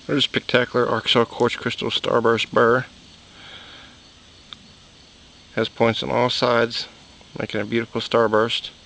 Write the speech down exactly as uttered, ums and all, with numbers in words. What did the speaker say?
There's a spectacular Arkansas quartz crystal starburst burr. Has points on all sides, making a beautiful starburst.